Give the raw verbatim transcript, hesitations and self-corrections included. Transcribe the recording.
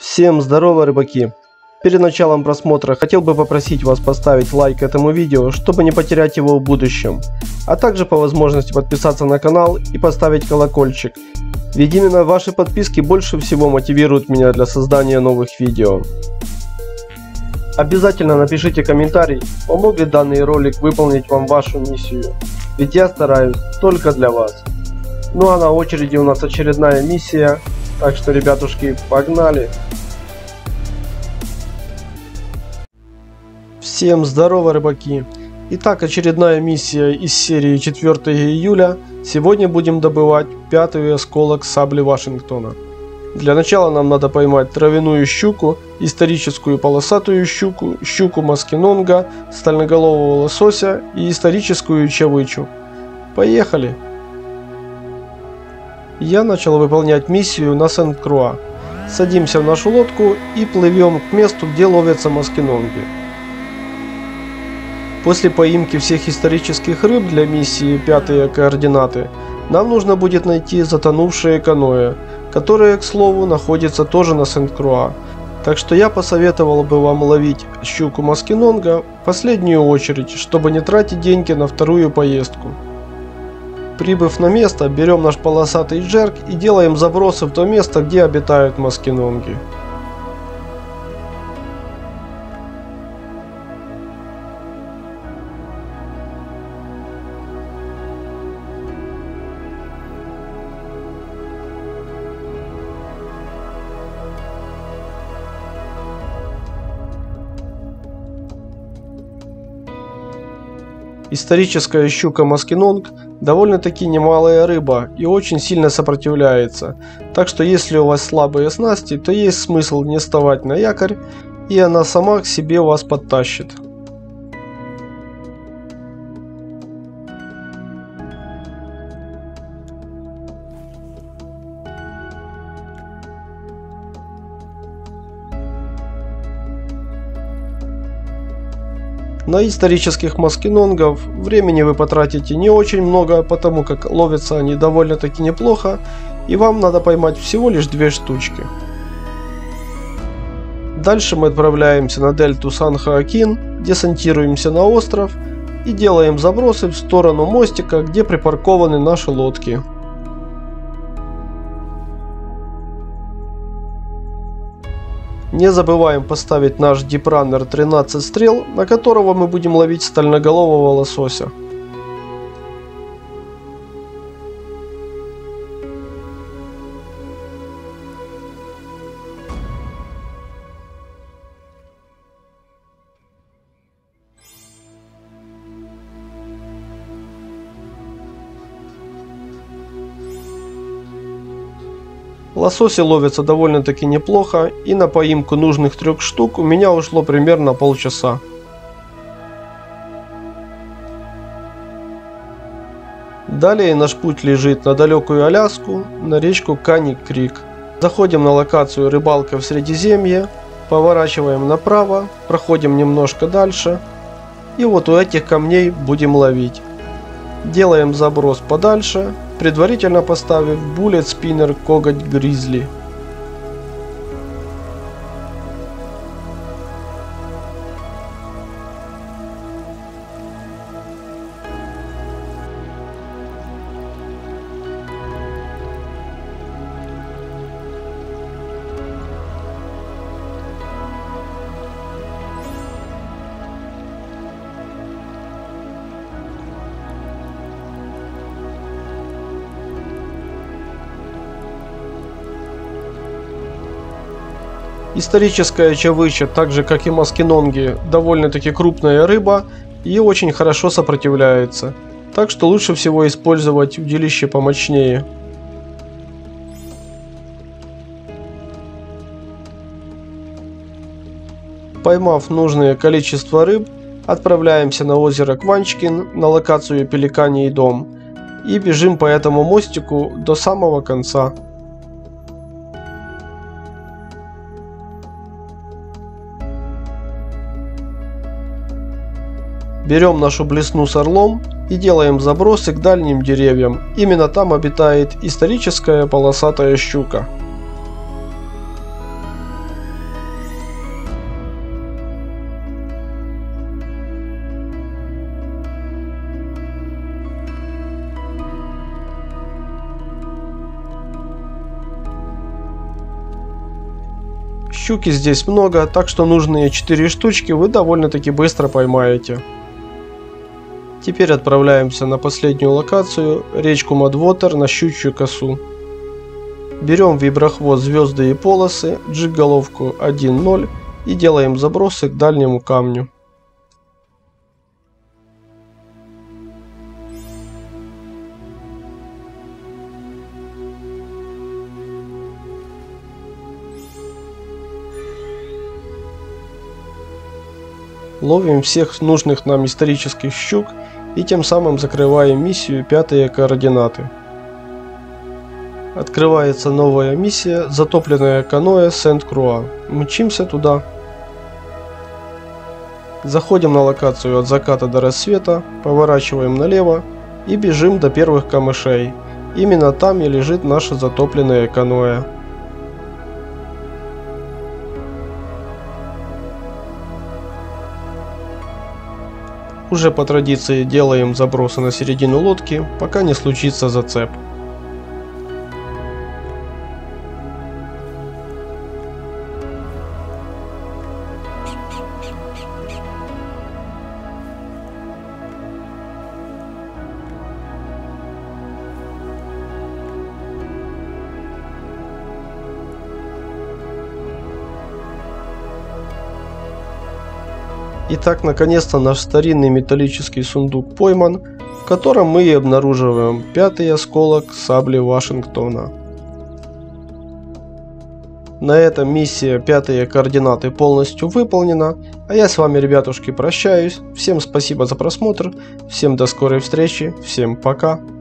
Всем здорово, рыбаки! Перед началом просмотра хотел бы попросить вас поставить лайк этому видео, чтобы не потерять его в будущем, а также по возможности подписаться на канал и поставить колокольчик, ведь именно ваши подписки больше всего мотивируют меня для создания новых видео. Обязательно напишите комментарий, помог ли данный ролик выполнить вам вашу миссию, ведь я стараюсь только для вас. Ну а на очереди у нас очередная миссия, так что, ребятушки, погнали! Всем здорово, рыбаки! Итак, очередная миссия из серии четвёртого июля. Сегодня будем добывать пятый осколок сабли Вашингтона. Для начала нам надо поймать травяную щуку, историческую полосатую щуку, щуку маскинонга, стальноголового лосося и историческую чавычу. Поехали! Я начал выполнять миссию на Сент-Круа. Садимся в нашу лодку и плывем к месту, где ловятся маскинонги. После поимки всех исторических рыб для миссии «Пятые координаты» нам нужно будет найти затонувшее каноэ, которое, к слову, находится тоже на Сент-Круа. Так что я посоветовал бы вам ловить щуку маскинонга в последнюю очередь, чтобы не тратить деньги на вторую поездку. Прибыв на место, берем наш полосатый джерк и делаем забросы в то место, где обитают маскинонги. Историческая щука маскинонг довольно-таки немалая рыба и очень сильно сопротивляется, так что если у вас слабые снасти, то есть смысл не вставать на якорь, и она сама к себе вас подтащит. На исторических маскинонгов времени вы потратите не очень много, потому как ловятся они довольно-таки неплохо, и вам надо поймать всего лишь две штучки. Дальше мы отправляемся на дельту Сан-Хоакин, десантируемся на остров и делаем забросы в сторону мостика, где припаркованы наши лодки. Не забываем поставить наш дипраннер тринадцать стрел, на которого мы будем ловить стальноголового лосося. Лососи ловятся довольно-таки неплохо, и на поимку нужных трех штук у меня ушло примерно полчаса. Далее наш путь лежит на далекую Аляску, на речку Каник-Крик. Заходим на локацию «Рыбалка в Средиземье», поворачиваем направо, проходим немножко дальше, и вот у этих камней будем ловить. Делаем заброс подальше, предварительно поставив буллет спиннер коготь гризли. Историческая чавыча, так же как и маскинонги, довольно-таки крупная рыба и очень хорошо сопротивляется, так что лучше всего использовать удилище помощнее. Поймав нужное количество рыб, отправляемся на озеро Кванчкин, на локацию Пеликаний дом, и бежим по этому мостику до самого конца. Берем нашу блесну с орлом и делаем забросы к дальним деревьям. Именно там обитает историческая полосатая щука. Щуки здесь много, так что нужные четыре штучки вы довольно-таки быстро поймаете. Теперь отправляемся на последнюю локацию, речку Mudwater, на щучью косу. Берем виброхвост звезды и полосы, джиг-головку один ноль и делаем забросы к дальнему камню. Ловим всех нужных нам исторических щук и тем самым закрываем миссию пятые координаты. Открывается новая миссия «Затопленное каноэ Сент-Круа». Мчимся туда. Заходим на локацию от заката до рассвета, поворачиваем налево и бежим до первых камышей. Именно там и лежит наше затопленное каноэ. Уже по традиции делаем забросы на середину лодки, пока не случится зацеп. Итак, наконец-то наш старинный металлический сундук пойман, в котором мы и обнаруживаем пятый осколок сабли Вашингтона. На этом миссия пятые координаты полностью выполнена, а я с вами, ребятушки, прощаюсь. Всем спасибо за просмотр, всем до скорой встречи, всем пока.